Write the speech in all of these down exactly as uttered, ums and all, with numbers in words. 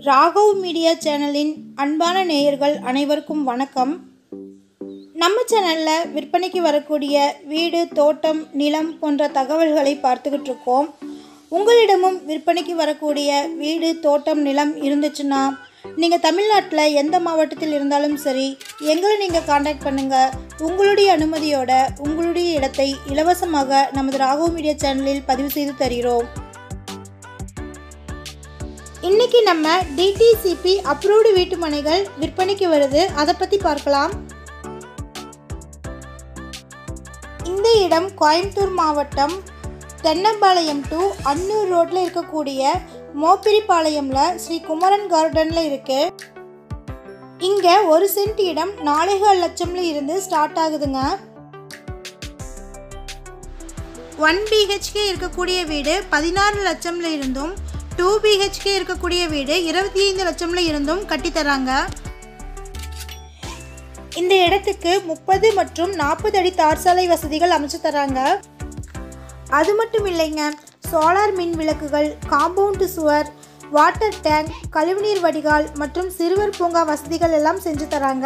Raghav media சேனலின் அன்பான நேயர்கள் அனைவருக்கும் வணக்கம். நம்ம சேனலில் விற்பனைக்கு வரக்கூடிய வீடு, தோட்டம், நிலம் போன்ற தகவல்களை பார்த்துக்கிட்டு இருக்கோம். உங்களிடமும் விற்பனைக்கு வரக்கூடிய வீடு, தோட்டம், நிலம் இருந்துச்சுன்னா நீங்கள் தமிழ்நாட்டில் எந்த மாவட்டத்தில் இருந்தாலும் சரி, எங்களை நீங்கள் காண்டாக்ட் பண்ணுங்கள். உங்களுடைய அனுமதியோட உங்களுடைய இடத்தை இலவசமாக நமது ராகவ் மீடியா சேனலில் பதிவு செய்து தருகிறோம். இன்றைக்கி நம்ம டிடிசிபி அப்ரூவ்டு வீட்டு மனைகள் விற்பனைக்கு வருது, அதை பற்றி பார்க்கலாம். இந்த இடம் கோயம்புத்தூர் மாவட்டம் தென்னம்பாளையம் டு அன்னூர் ரோட்டில் இருக்கக்கூடிய மோப்பிரிப்பாளையமில் ஸ்ரீ குமரன் கார்டனில் இருக்குது. இங்கே ஒரு சென்ட் இடம் நாலேகால் லட்சம்ல இருந்து ஸ்டார்ட் ஆகுதுங்க. ஒன் பிஹெச்கே இருக்கக்கூடிய வீடு பதினாறு லட்சம்ல இருந்தும், டூ பிஹெச்கே இருக்கக்கூடிய வீடு இருபத்தி ஐந்து லட்சம்ல இருந்தும் கட்டித்தராங்க. இந்த இடத்துக்கு முப்பது மற்றும் நாற்பது அடி தார்சாலை வசதிகள் அமைச்சு தராங்க. அது மட்டும் இல்லைங்க, சோலார் மின் விளக்குகள், காம்பவுண்டு சுவர், வாட்டர் டேங்க், கழிவுநீர் வடிகால் மற்றும் சிறுவர் பூங்கா வசதிகள் எல்லாம் செஞ்சு தராங்க.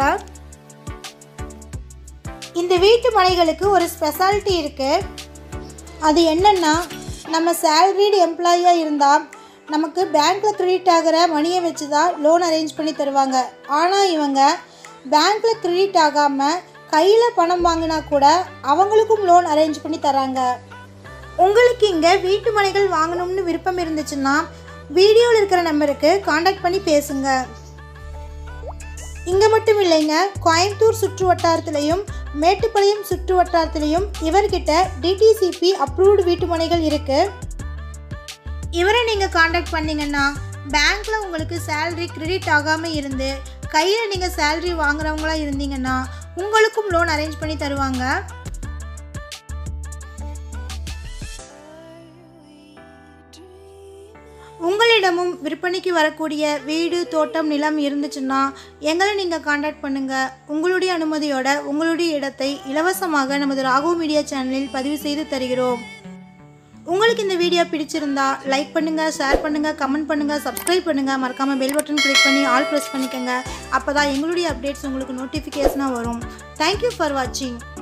இந்த வீட்டு மனைகளுக்கு ஒரு ஸ்பெஷாலிட்டி இருக்கு. அது என்னன்னா, நம்ம சேலரிடு எம்ப்ளாயியாக இருந்தால் நமக்கு பேங்க்கில் கிரெடிட் ஆகிற மணியை வச்சு தான் லோன் அரேஞ்ச் பண்ணி தருவாங்க. ஆனால் இவங்க பேங்க்கில் கிரெடிட் ஆகாமல் கையில் பணம் வாங்கினா கூட அவங்களுக்கும் லோன் அரேஞ்ச் பண்ணி தராங்க. உங்களுக்கு இங்கே வீட்டு மனைகள் வாங்கணும்னு விருப்பம் இருந்துச்சுன்னா வீடியோவில் இருக்கிற நம்பருக்கு காண்டாக்ட் பண்ணி பேசுங்க. இங்கே மட்டும் இல்லைங்க, கோயம்புத்தூர் சுற்று வட்டாரத்திலையும் மேட்டுப்பாளையம் சுற்று வட்டாரத்திலையும் இவர்கிட்ட டிடிசிபி அப்ரூவ்டு வீட்டு மனைகள் இருக்குது. இவரை நீங்கள் காண்டாக்ட் பண்ணிங்கன்னா பேங்க்கில் உங்களுக்கு சேலரி கிரெடிட் ஆகாமல் இருந்து கையில் நீங்கள் சேலரி வாங்குறவங்களா இருந்தீங்கன்னா உங்களுக்கும் லோன் அரேஞ்ச் பண்ணி தருவாங்க. உங்களிடமும் விற்பனைக்கு வரக்கூடிய வீடு, தோட்டம், நிலம் இருந்துச்சுன்னா எங்களை நீங்கள் காண்டாக்ட் பண்ணுங்கள். உங்களுடைய அனுமதியோட உங்களுடைய இடத்தை இலவசமாக நமது ராகவ் மீடியா சேனலில் பதிவு செய்து தருகிறோம். உங்களுக்கு இந்த வீடியோ பிடிச்சிருந்தா லைக் பண்ணுங்கள், ஷேர் பண்ணுங்கள், கமெண்ட் பண்ணுங்கள், சப்ஸ்கிரைப் பண்ணுங்கள். மறக்காமல் பெல் பட்டன் கிளிக் பண்ணி ஆல் ப்ரெஸ் பண்ணிக்கோங்க. அப்போ தான் எங்களுடைய அப்டேட்ஸ் உங்களுக்கு நோட்டிஃபிகேஷனாக வரும். தேங்க்யூ ஃபார் வாட்சிங்.